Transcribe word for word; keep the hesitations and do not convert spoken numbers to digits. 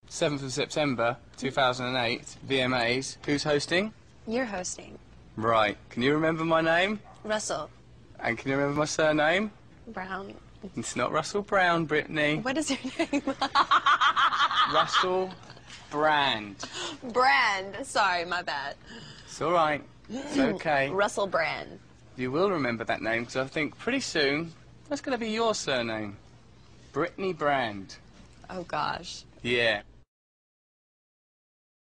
seventh of September, two thousand eight, V M As. Who's hosting? You're hosting. Right. Can you remember my name? Russell. And can you remember my surname? Brown. It's not Russell Brown, Brittany. What is your name? Russell Brand. Brand. Sorry, my bad. It's all right. It's okay. Russell Brand. You will remember that name, because I think pretty soon that's going to be your surname. Britney Brand. Oh, gosh. Yeah.